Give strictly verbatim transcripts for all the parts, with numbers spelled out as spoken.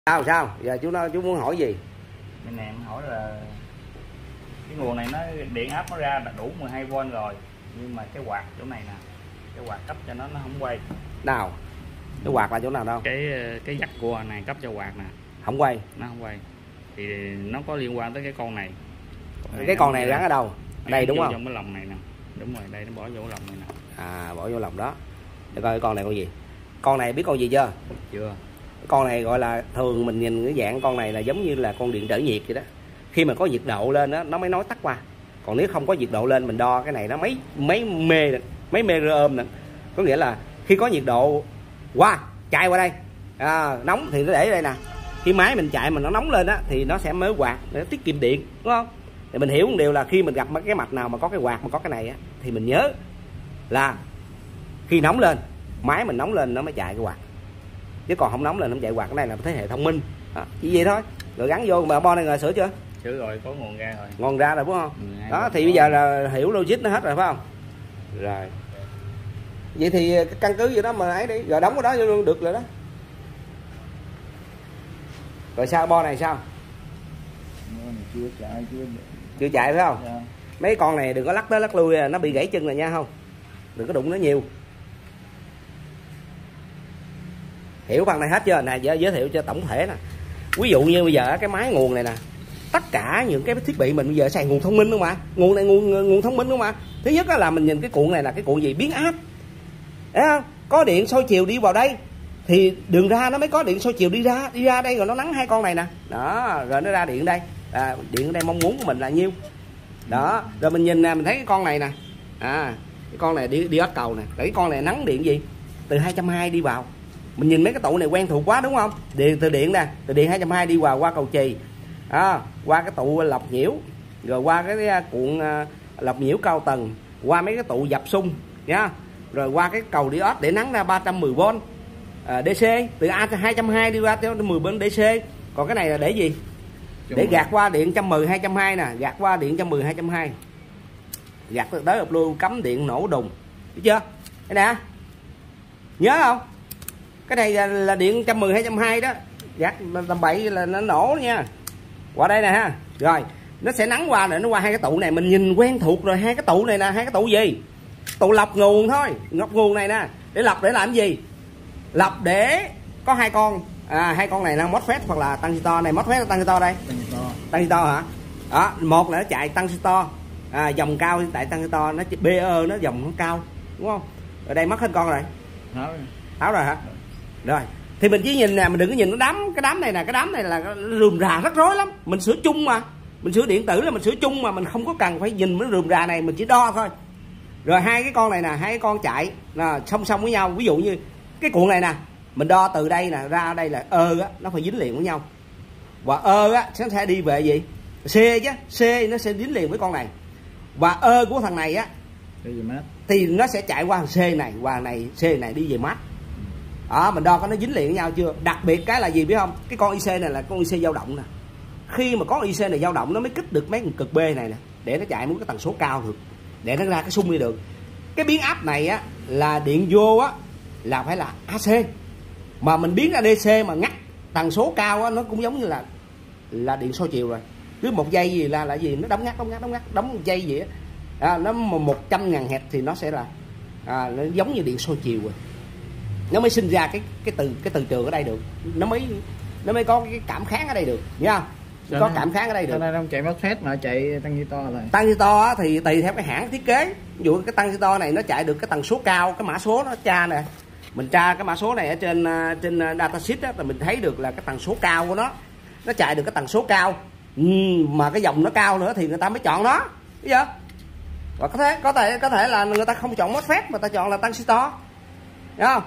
Sao sao? Giờ chú nói chú muốn hỏi gì? Bên này em hỏi là cái nguồn này nó điện áp nó ra là đủ mười hai vôn rồi, nhưng mà cái quạt chỗ này nè, cái quạt cấp cho nó nó không quay. Nào? Cái quạt là chỗ nào đâu? Cái cái dắt cua này cấp cho quạt nè, không quay. nó không quay. Thì nó có liên quan tới cái con này. Con này cái con này gắn ở đâu? Ở đây đúng không? Trong cái lồng này nè. Đúng rồi, đây nó bỏ vô lồng này nè. À, bỏ vô lồng đó. Để coi con này con gì? Con này biết con gì chưa? Chưa. Con này gọi là thường mình nhìn cái dạng con này là giống như là con điện trở nhiệt vậy đó. Khi mà có nhiệt độ lên đó, nó mới nói tắt qua. Còn nếu không có nhiệt độ lên mình đo cái này nó mấy mấy mê mấy mê ôm nè. Có nghĩa là khi có nhiệt độ qua chạy qua đây à, nóng thì nó để đây nè. Khi máy mình chạy mà nó nóng lên á thì nó sẽ mới quạt để tiết kiệm điện, đúng không? Thì mình hiểu một điều là khi mình gặp cái mặt nào mà có cái quạt mà có cái này á thì mình nhớ là khi nóng lên, máy mình nóng lên nó mới chạy cái quạt, chứ còn không nóng lên nó chạy quạt. Cái này là thế hệ thông minh đó, chỉ vậy thôi. Rồi gắn vô mà bo này rồi sửa chưa? Sửa rồi, có nguồn ra rồi. Ngon ra rồi đúng không? Ừ, đó thì bây giờ là hiểu logic nó hết rồi phải không? Rồi vậy thì căn cứ vậy đó mà ấy đi, rồi đóng cái đó vô luôn được rồi đó. Rồi sao bo này sao? Chưa chạy, chưa chưa chạy phải không? dạ. Mấy con này đừng có lắc tới lắc lui, nó bị gãy chân rồi nha, không đừng có đụng nó nhiều. Hiểu phần này hết chưa? Nè giới, giới thiệu cho tổng thể nè. Ví dụ như bây giờ cái máy nguồn này nè, tất cả những cái thiết bị mình bây giờ xài nguồn thông minh đúng không ạ? Nguồn này nguồn nguồn thông minh đúng không ạ? Thứ nhất là mình nhìn cái cuộn này là cái cuộn gì? Biến áp. Thấy không? Có điện soi chiều đi vào đây thì đường ra nó mới có điện soi chiều đi ra, đi ra đây rồi nó nắng hai con này nè. Đó, rồi nó ra điện đây. À, điện ở đây mong muốn của mình là nhiêu. Đó, rồi mình nhìn nè, mình thấy cái con này nè. À, cái con này đi đi ớt cầu nè. Cái con này nắng điện gì? Từ hai trăm hai mươi đi vào. Mình nhìn mấy cái tụ này quen thuộc quá đúng không? Điện từ điện nè, từ điện hai trăm hai mươi đi vào qua cầu chì. À, qua cái tụ lọc nhiễu, rồi qua cái cuộn lọc nhiễu cao tầng, qua mấy cái tụ dập xung nha. Rồi qua cái cầu diode để nắng ra ba trăm mười vôn à, đê xê, từ A hai trăm hai mươi đi qua tới mười vôn đê xê. Còn cái này là để gì? Để gạt qua điện một trăm mười hai trăm hai mươi nè, gạt qua điện một trăm mười hai trăm hai mươi. Gạt tới hợp lưu cấm điện nổ đùng. Biết chưa? Đây nè. Nhớ không? Cái này là, là điện một trăm mười hai trăm hai mươi đó. Gạt tầm bậy là nó nổ nha. Qua đây nè ha. Rồi, nó sẽ nắng qua rồi nó qua hai cái tụ này, mình nhìn quen thuộc rồi. Hai cái tụ này nè, hai cái tụ gì? Tụ lọc nguồn thôi, lọc nguồn này nè. Để lọc để làm gì? Lọc để có hai con. À, hai con này là MOSFET hoặc là transistor. Này MOSFET hay transistor đây? Transistor. Transistor hả? Đó, một là nó chạy transistor. À, dòng cao tại transistor nó bê e nó dòng nó cao, đúng không? Ở đây mất hết con rồi. Tháo rồi. Tháo rồi hả? Rồi. Thì mình chỉ nhìn nè, mình đừng có nhìn nó đám, cái đám này nè, cái đám này là rườm rà rắc rối lắm. Mình sửa chung mà. Mình sửa điện tử là mình sửa chung mà, mình không có cần phải nhìn mấy rườm rà này, mình chỉ đo thôi. Rồi hai cái con này nè, hai cái con chạy là song song với nhau. Ví dụ như cái cuộn này nè, mình đo từ đây nè ra đây là ơ á, nó phải dính liền với nhau. Và ơ á nó sẽ đi về gì? C chứ, C nó sẽ dính liền với con này. Và ơ của thằng này á thì nó sẽ chạy qua thằng C này, qua này C này đi về mát. Đó, mình đo có nó dính liền với nhau chưa? Đặc biệt cái là gì biết không? Cái con i xê này là con i xê dao động nè. Khi mà có i xê này dao động nó mới kích được mấy cực B này nè, để nó chạy muốn cái tần số cao được, để nó ra cái xung đi được. Cái biến áp này á là điện vô á là phải là a xê, mà mình biến ra đê xê mà ngắt tần số cao á, nó cũng giống như là là điện soi chiều rồi. Cứ một giây gì là là gì nó đóng ngắt đóng ngắt đóng ngắt đóng một giây gì á, à, nó một trăm ngàn hẹp thì nó sẽ là à, nó giống như điện soi chiều rồi. Nó mới sinh ra cái cái từ cái từ trường ở đây được, nó mới nó mới có cái cảm kháng ở đây được, nha không? Có nên, cảm kháng ở đây được. Nên không chạy MOSFET mà chạy transistor rồi. Transistor thì tùy theo cái hãng thiết kế. Ví dụ cái transistor này nó chạy được cái tần số cao, cái mã số nó tra nè. Mình tra cái mã số này ở trên trên datasheet á, thì mình thấy được là cái tần số cao của nó. Nó chạy được cái tần số cao. Ừ, mà cái dòng nó cao nữa thì người ta mới chọn nó. Biết chưa? Và có thể có thể có thể là người ta không chọn MOSFET mà ta chọn là transistor. Hiểu không?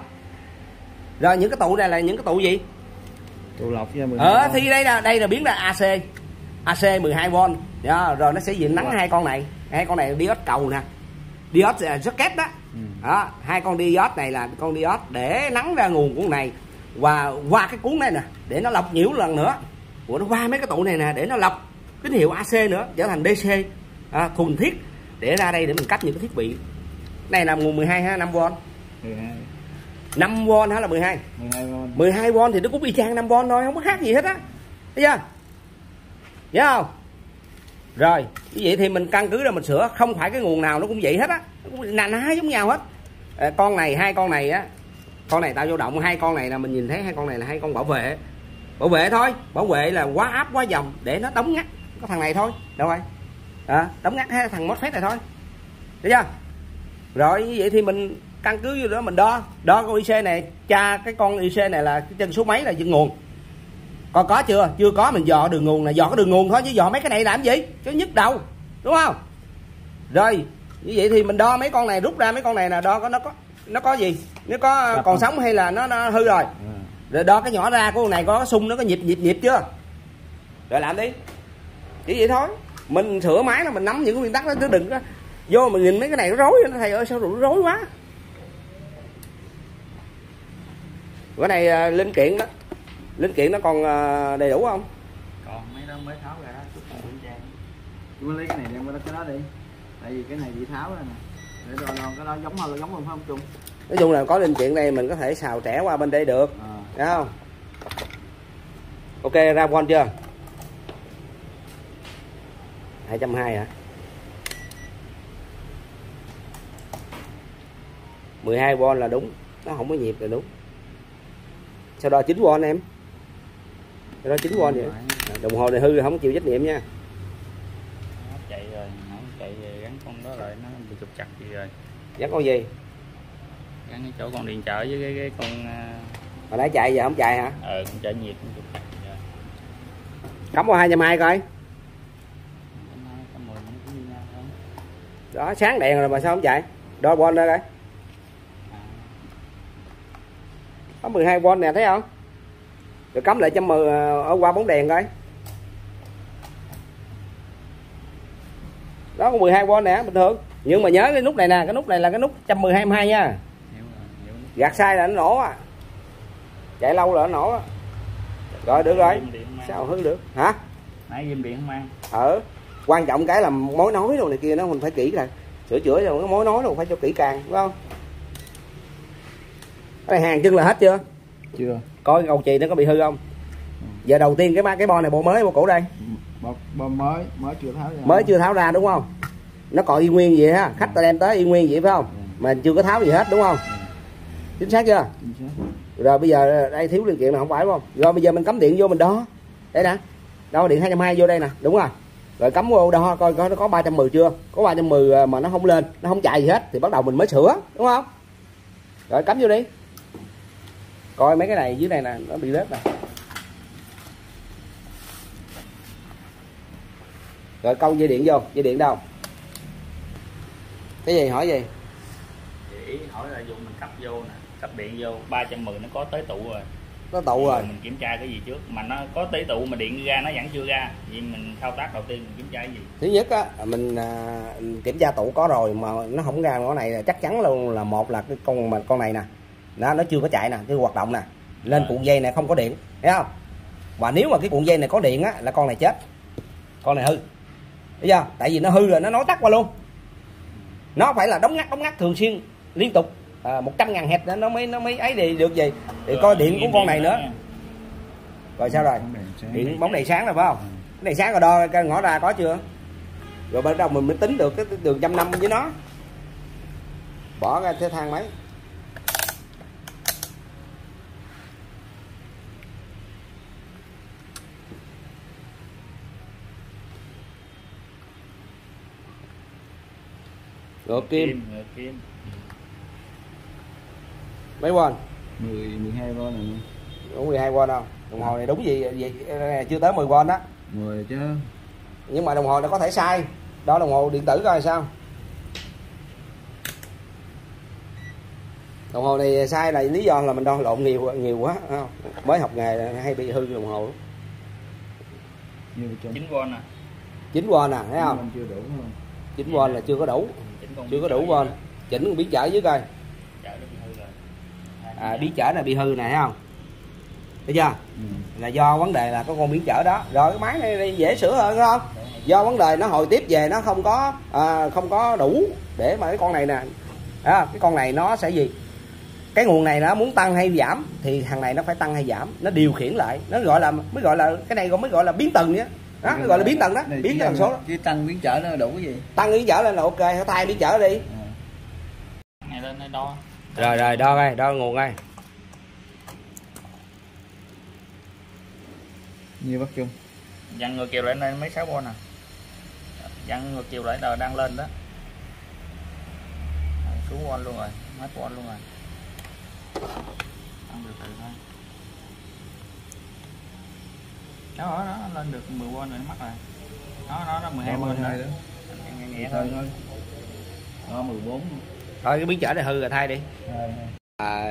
Rồi những cái tụ này là những cái tụ gì? Tụ lọc với mười hai Ờ thì đây là đây là biến ra a xê. a xê mười hai vôn. Đó, rồi nó sẽ diện nắng hai con này. Hai con này diode cầu nè. Diode là socket đó. Ừ. Đó, hai con diode này là con diode để nắng ra nguồn của này và qua cái cuốn này nè để nó lọc nhiễu lần nữa. Của nó qua mấy cái tụ này nè để nó lọc tín hiệu a xê nữa trở thành đê xê à, thuần thiết để ra đây để mình cách những cái thiết bị. Này là nguồn mười hai ha, năm vôn. mười hai. năm vôn hay là mười hai? mười hai vôn. mười hai vôn thì nó cũng y chang năm vôn thôi, không có khác gì hết á. Thấy chưa? Nhớ không? Rồi, như vậy thì mình căn cứ ra mình sửa, không phải cái nguồn nào nó cũng vậy hết á, nó cũng nà ná giống nhau hết. À, con này, hai con này á, con này tạo dao động, hai con này là mình nhìn thấy hai con này là hai con bảo vệ. Bảo vệ thôi, bảo vệ là quá áp quá dòng để nó đóng ngắt có thằng này thôi. Đâu rồi? À, đóng ngắt hai thằng MOSFET này thôi. Thấy chưa? Rồi như vậy thì mình căn cứ vô đó mình đo, đo con i xê này, tra cái con i xê này là cái chân số mấy là chân nguồn. Còn có chưa? Chưa có mình dò đường nguồn này, dò cái đường nguồn thôi chứ dò mấy cái này làm gì? Chứ nhức đầu. Đúng không? Rồi, như vậy thì mình đo mấy con này, rút ra mấy con này là đo có nó có nó có gì? Nó có còn sống hay là nó, nó hư rồi. Rồi đo cái nhỏ ra của con này có cái xung nó có nhịp nhịp nhịp chưa? Rồi làm đi. Chỉ vậy thôi. Mình sửa máy là mình nắm những cái nguyên tắc đó, chứ đừng có vô mình nhìn mấy cái này nó rối, nó thầy ơi sao rối quá. Cái này linh kiện đó, linh kiện nó còn đầy đủ không? Còn mấy đó mới tháo ra đó, chút còn kiểm tra. Chú lấy cái này đem qua cái đó đi. Tại vì cái này bị tháo ra nè. Để rồi cái đó giống hơn giống không không Trung? Nói chung là có linh kiện đây mình có thể xào trẻ qua bên đây được. À. Thấy không? Ok, ra con chưa? hai trăm hai mươi hả? mười hai vôn là đúng, nó không có nhịp là đúng. Sau đó chín vôn em. Sau đó chín vôn vậy. Đồng hồ này hư không chịu trách nhiệm nha. Nó chạy rồi, nó chạy rồi, gắn con đó lại nó bị trục chặt gì rồi. Gắn con gì? Gắn cái chỗ con điện trở với cái, cái con hồi nãy chạy giờ không chạy hả? Ờ, con chạy nhiệt con trục chặt rồi. Cắm vào hai trăm hai mươi coi. Đó, sáng đèn rồi mà sao không chạy? Đo vôn ra coi. Có mười hai vôn nè, thấy không? Rồi cắm lại trăm mười ở qua bóng đèn coi. Đó có mười hai vôn nè, bình thường. Nhưng mà nhớ cái nút này nè, cái nút này là cái nút một trăm mười hai mươi hai nha. Gạt sai là nó nổ á. Chạy lâu là nó nổ á. Rồi được rồi. Sao hư được? Hả? Nãy ghim điện không mang. Ờ. Quan trọng cái là mối nối đồ này kia nó mình phải kỹ rồi. Sửa chữa rồi cái mối nối đồ phải cho kỹ càng, đúng không? Cái hàng chân là hết chưa? Chưa. Coi cầu chì nó có bị hư không? Ừ. Giờ đầu tiên cái cái bo này bộ mới bộ cũ đây. Bo, bo mới mới chưa tháo ra. Mới chưa tháo ra đúng không? Nó còn y nguyên vậy ha, khách ta đem tới y nguyên vậy phải không? Ừ. Mà chưa có tháo gì hết đúng không? Ừ. Chính xác chưa? Chính xác. Rồi bây giờ đây thiếu linh kiện là không phải đúng không? Rồi bây giờ mình cắm điện vô mình đo. Đây nè. Đo điện hai trăm hai mươi vô đây nè, đúng rồi. Rồi cắm vô đo coi coi nó có ba trăm mười chưa? Có ba trăm mười mà nó không lên, nó không chạy gì hết thì bắt đầu mình mới sửa, đúng không? Rồi cắm vô đi. Coi mấy cái này dưới này nè, nó bị lết nè. Rồi câu dây điện vô, dây điện đâu? Cái gì hỏi gì? Ý hỏi là dùng mình cấp vô nè, cấp điện vô ba trăm mười nó có tới tụ rồi. Có tụ rồi. Mình kiểm tra cái gì trước mà nó có tới tụ mà điện ra nó vẫn chưa ra. Vì mình thao tác đầu tiên mình kiểm tra cái gì? Thứ nhất á, mình à, kiểm tra tụ có rồi mà nó không ra cái này là chắc chắn luôn là một là cái con mà con này nè. Nó nó chưa có chạy nè, chưa hoạt động nè. Lên à. Cuộn dây này không có điện, thấy không? Và nếu mà cái cuộn dây này có điện á là con này chết. Con này hư. Thấy chưa? Tại vì nó hư rồi nó nói tắt qua luôn. Nó phải là đóng ngắt đóng ngắt thường xuyên liên tục à, một trăm ngàn hẹp nó mới nó mới ấy thì được gì. Thì rồi, coi điện của con này nữa. Rồi sao rồi? Điện bóng đèn sáng rồi phải không? Cái này sáng rồi đo cái ngõ ra có chưa? Rồi bắt đầu mình mới tính được cái đường trăm năm với nó. Bỏ ra cái thang máy. Rồi kim. Kim, rồi kim. Mấy vôn? mười, mười hai vôn này. Đúng mười hai vôn đâu? Đồng hồ này đúng gì, gì chưa tới mười vôn đó. mười chứ. Nhưng mà đồng hồ nó có thể sai. Đo đồng hồ điện tử coi sao. Đồng hồ này sai là lý do là mình đo lộn nhiều nhiều quá, không? Mới học nghề hay bị hư đồng hồ. chín vôn à. chín vôn à, thấy không? Chưa đủ không? chín vôn là chưa có đủ. Chưa có đủ vôn. Chỉnh biến chở dưới coi. À, biến chở này bị hư nè, thấy không? Thấy chưa? Ừ. Là do vấn đề là có con biến chở đó. Rồi cái máy này dễ sửa hơn không? Do vấn đề nó hồi tiếp về nó không có à, không có đủ để mà cái con này nè. À, cái con này nó sẽ gì? cái nguồn này nó muốn tăng hay giảm thì thằng này nó phải tăng hay giảm, nó điều khiển lại, nó gọi là mới gọi là cái này còn mới gọi là biến tần nhá. Đó, nó gọi là biến tần đó, biến cái tần số đó. Chứ tăng biến trở nó đủ cái gì? Tăng biến trở lên là ok, hãy thay biến trở đi. Này lên đây đo. Rồi rồi đo coi, đo nguồn coi. Nhiều bác Trung. Dặn ngược chiều lại đây mấy sáu von nè. Dặn ngược chiều lại đời đang lên đó. Xuống von luôn rồi, hết von luôn rồi. Ăn được từ thôi. Đó, đó, đó lên được mười von rồi nó mắc rồi. Đó, đó, đó mười hai von rồi. Nhẹ nhẹ thôi. Đó mười bốn. Thôi cái biến trở này hư rồi thay đi. À, à,